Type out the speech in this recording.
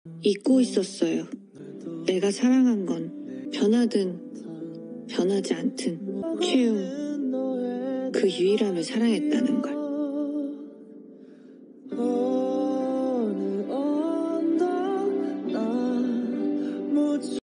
잊고 있었어요. 내가 사랑한 건 변하든 변하지 않든 채용 그 유일함을 사랑했다는 걸.